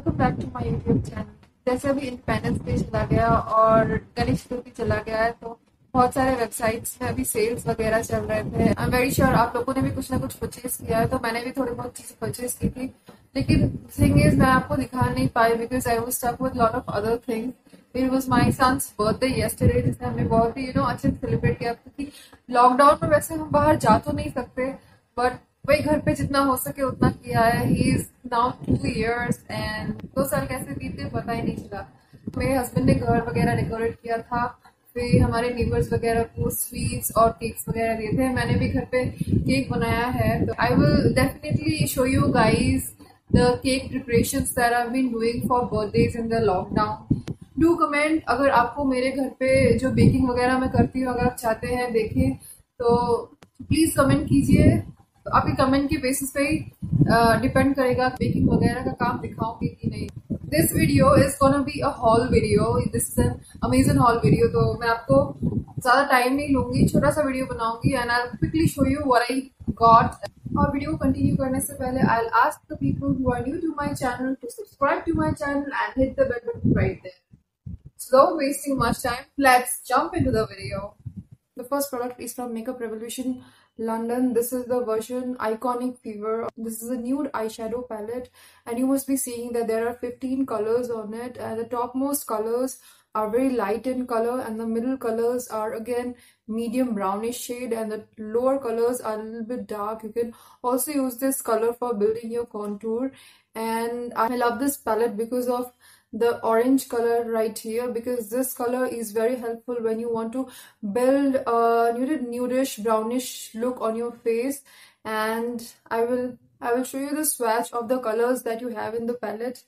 Welcome back to my YouTube channel. जैसे अभी independence day चला गया और गणेश चतुर्थी चला गया है, तो बहुत सारे वेबसाइट्स में अभी सेल्स वगैरह चल रहे थे। आई एम वेरी श्योर आप लोगों ने भी कुछ ना कुछ परचेज किया है, तो मैंने भी थोड़ी बहुत चीजें परचेज की थी। लेकिन थिंग इज, मैं आपको दिखा नहीं पाई because I was stuck with lot of other things. It was my son's birthday yesterday, जिसे हमने बहुत ही अच्छे से सेलिब्रेट किया, क्योंकि लॉकडाउन में वैसे हम बाहर जा तो नहीं सकते, बट वही घर पे जितना हो सके उतना किया है। He is now 2 years and 2 साल कैसे बीते पता ही नहीं चला। मेरे हस्बैंड ने घर वगैरह डेकोरेट किया था, फिर हमारे नेबर्स वगैरह को स्वीट्स और केक्स वगैरह दिए थे। मैंने भी घर पे केक बनाया है, तो I will definitely show you guys the cake preparations that I been doing for birthdays in the lockdown. Do comment अगर आपको मेरे घर पे जो बेकिंग वगैरह मैं करती हूँ अगर आप चाहते हैं देखें, तो प्लीज कमेंट कीजिए। तो आपके कमेंट के बेसिस पे ही डिपेंड करेगा बेकिंग वगैरह का काम दिखाऊंगी कि नहीं। This video is gonna be a haul video, this is an Amazon haul video. तो मैं आपको ज्यादा टाइम नहीं लूंगी, छोटा सा वीडियो बनाऊंगी and I quickly show you what I got. और वीडियो कंटिन्यू करने से पहले I ask the people who are new to my channel to subscribe to my channel and hit the bell button right there. So wasting much time, let's jump into the video. The first product is from Makeup Revolution London. This is the version Iconic Fever. This is a nude eyeshadow palette, and you must be seeing that there are 15 colors on it, and the topmost colors are very light in color, and the middle colors are again medium brownish shade, and the lower colors are a little bit dark. You can also use this color for building your contour, and I love this palette because of the orange color right here, because this color is very helpful when you want to build a nudish brownish look on your face. And I will show you the swatch of the colors that you have in the palette.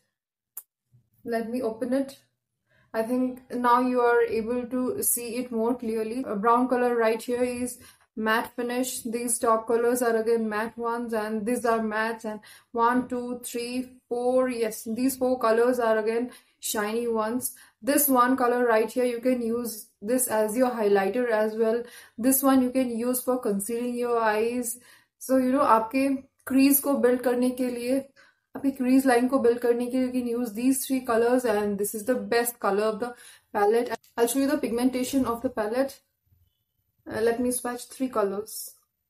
Let me open it. I think now you are able to see it more clearly. A brown color right here is matte finish. These top colors are again matte ones, and these are matte. And 1, 2, 3, 4. Yes, these 4 colors are again shiny ones. This one color right here, you can use this as your highlighter as well. This one you can use for concealing your eyes. So आपके crease को build करने के लिए, आपकी crease line को build करने के लिए, you can use these 3 colors, and this is the best color of the palette. I'll show you the pigmentation of the palette. Let me swatch 3 colors.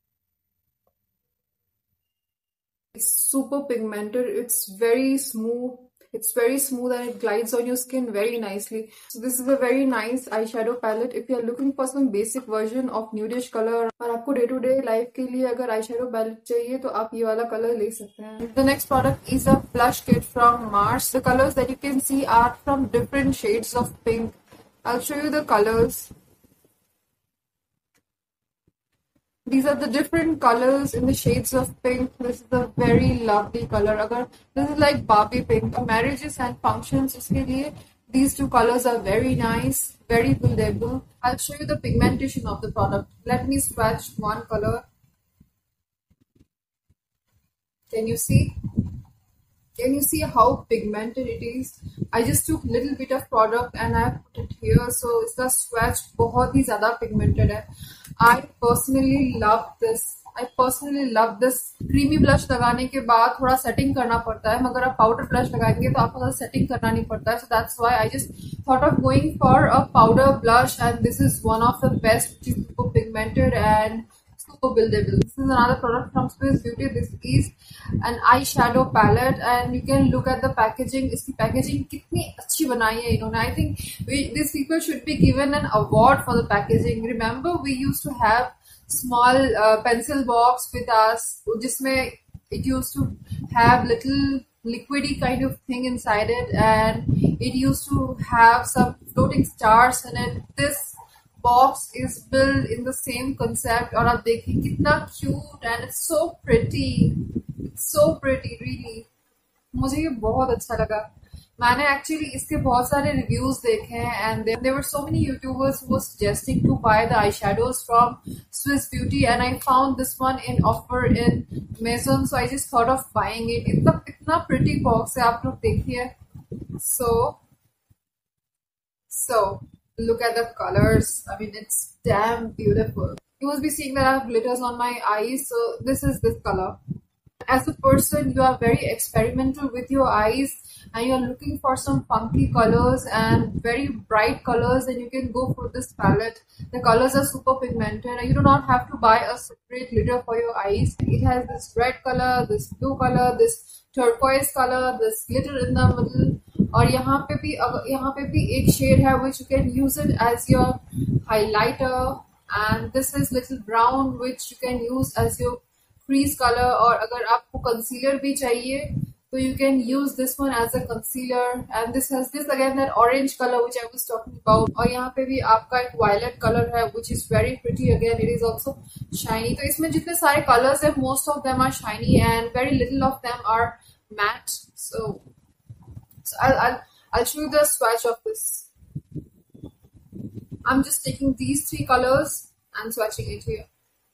It's super pigmented. It's very smooth. It's very smooth and it glides on your skin very nicely. So this is a very nice eyeshadow palette. If you are looking for some basic version of nudish color और आपको day to day life के लिए अगर eyeshadow palette चाहिए तो आप ये वाला कलर ले सकते हैं. The next product is a blush kit from Mars. The colors that you can see are from different shades of pink. I'll show you the colors. These are the different colors in the shades of pink. This is a very lovely color. Agar this is like Barbie pink. Marriages and functions, uske liye these 2 colors are very nice, very buildable. I'll show you the pigmentation of the product. Let me swatch one color. Can you see? Can you see how pigmented it is? I just took little bit of product and I put it here. So इसका swatch बहुत ही ज़्यादा pigmented है. I personally love this. I personally love this. Creamy blush लगाने के बाद थोड़ा setting करना पड़ता है, मगर आप powder blush लगाएंगे तो आपको ज़्यादा setting करना नहीं पड़ता है. So that's why I just thought of going for a powder blush, and this is one of the best, which is super pigmented and super buildable. This is another product from Swiss Beauty. This is an eyeshadow palette, and you can look at the packaging. इसकी packaging कितनी अच्छी बनाई है इन्होंने. I think these people should be given an award for the packaging. Remember, we used to have small pencil box with us, जिसमें it used to have little liquidy kind of thing inside it, and it used to have some floating stars in it. This box is built in the same concept, और आप देखिए कितना cute and it's so pretty. It's so pretty, really. मुझे ये बहुत अच्छा लगा. मैंने एक्चुअली इसके बहुत सारे रिव्यूज देखे हैं, and there were so many YouTubers who were suggesting to buy the eyeshadows from Swiss Beauty, and I found this one in offer in Amazon, so I just thought of buying it. इतना pretty box है, आप लोग देखिए. So look at the colors. I mean, it's damn beautiful. You must be seeing that I have glitters on my eyes, so this is this color. As a person, you are very experimental with your eyes and you're looking for some funky colors and very bright colors, then you can go for this palette. The colors are super pigmented and you do not have to buy a separate glitter for your eyes. It has this red color, this blue color, this turquoise color, this glitter in the middle, और यहाँ पे भी एक shade है which you can use it as your highlighter, and this is little brown which you can use as your crease color, और अगर आपको concealer भी चाहिए so you can use this one as a concealer, and this has this again that orange color which I was talking about, और यहाँ पे भी आपका एक violet color है which is very pretty, again it is also shiny. तो इसमें जितने सारे colors है most of them are shiny and very little of them are matte. So I'll show you the swatch of this. I'm just taking these three colors and swatching it here.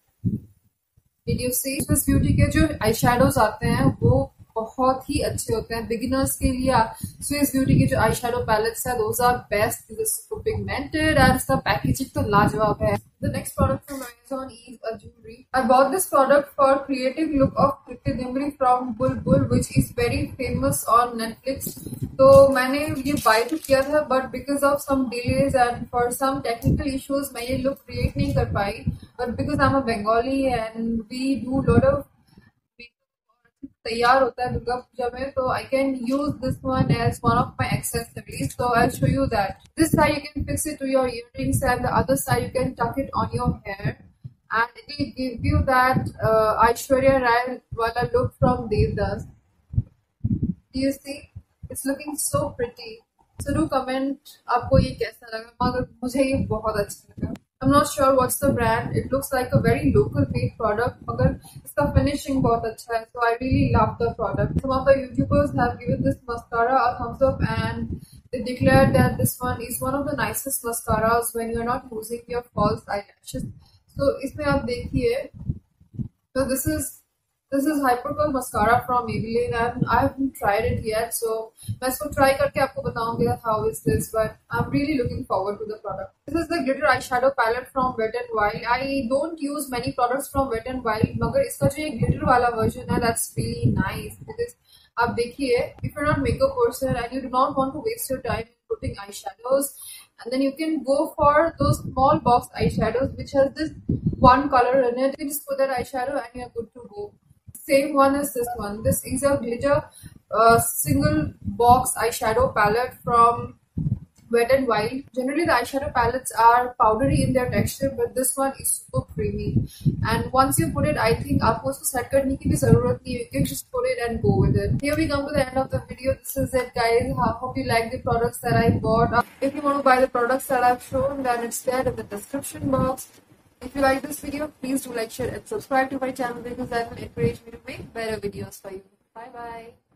Did you see? Swiss Beauty के जो eye shadows आते हैं वो बहुत ही अच्छे होते हैं beginners के लिए. स्विस ब्यूटी के जो आई शेडो पैलेट्स है those are best. This is super pigmented and इसका पैकेजिंग तो लाजवाब है. The next product from Amazon is a jewelry. I bought this product for creative look of Kritti Dimri from Bulbul, which is very famous on Netflix. तो मैंने ये bye तो किया था but because of some delays and for some technical issues मैं ये look create नहीं कर पाई. But because I'm a Bengali and we do lot of तैयार होता है दुर्गा पूजा में, तो I can use this one as one of my accessories. So I'll show you that. This side you can fix it to your earrings and the other side you can tuck it on your hair, and it will give you that Aishwarya Rai wala look from Devdas. Do you see? It's looking so pretty. So do comment आपको ये कैसा लगा, मगर मुझे ये बहुत अच्छा लगा. I'm not sure what's the brand. It looks like a very local made product, मगर इसका finishing बहुत अच्छा है. So I really love the product. Some of the YouTubers have given this mascara a thumbs up and they declared that this one is one of the nicest mascaras when you're not using your false eyelashes. So इसमें आप देखिए. So this is Hypercurl mascara from Maybelline and I haven't tried it yet, so मैं इसको try करके आपको बताऊंगी how is this, but I'm really looking forward to the product. This is the glitter eyeshadow palette from Wet n Wild. I don't use many products from Wet n Wild, मगर इसका जो ये glitter वाला version है that's really nice because आप देखिए, if you're not makeup person and you do not want to waste your time putting eyeshadows, and then you can go for those small box eyeshadows which has this one color in it. You can just put that eyeshadow and you're good to go. Same one as this one. This is a glitter single box eyeshadow palette from Wet n Wild. Generally the eyeshadow palettes are powdery in their texture, but this one is super creamy. And once you put it, I think आपको उसको set करने की भी ज़रूरत नहीं है. You can just put it and go with it. Here we come to the end of the video. This is it, guys. I hope you like the products that I bought. If you want to buy the products that I've shown, then it's there in the description box. If you like this video, please do like, share and subscribe to my channel because that will encourage me to make better videos for you. Bye bye.